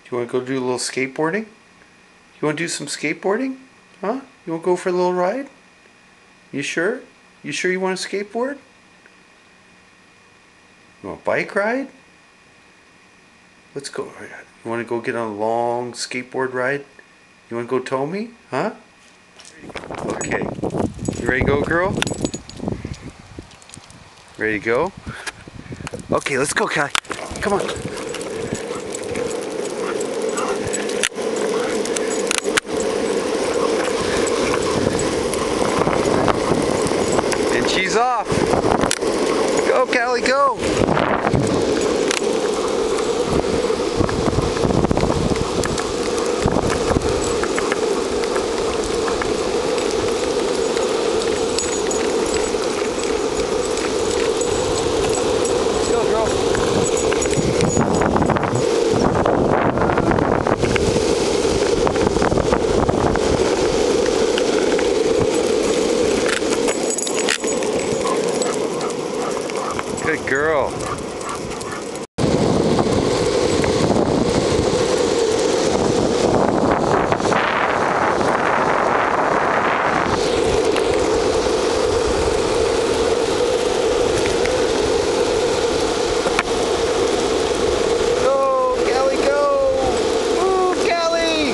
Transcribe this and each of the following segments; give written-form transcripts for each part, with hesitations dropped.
You want to go do a little skateboarding? You want to do some skateboarding? Huh? You want to go for a little ride? You sure? You sure you want to skateboard? You want a bike ride? Let's go. You want to go get on a long skateboard ride? You want to go tow me? Huh? Okay. You ready to go, girl? Ready to go? Okay, let's go, Calli. Come on. And she's off. Go, Calli, go. Good girl. Go, Calli, go! Ooh, Calli!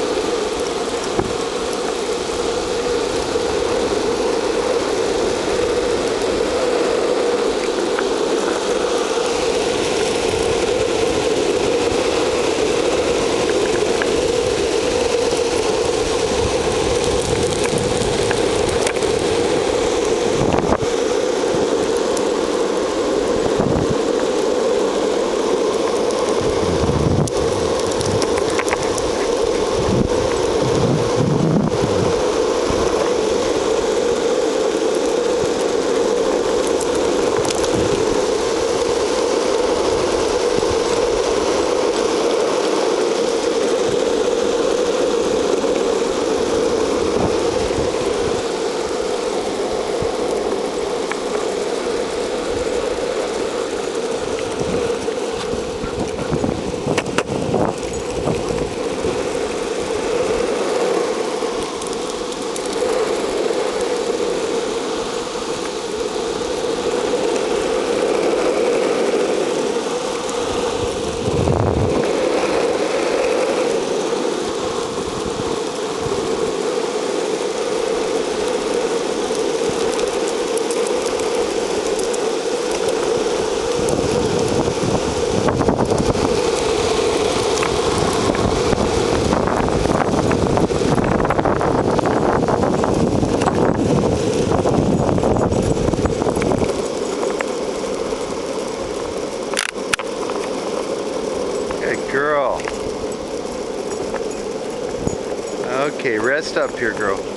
Good girl. Okay, rest up here, girl.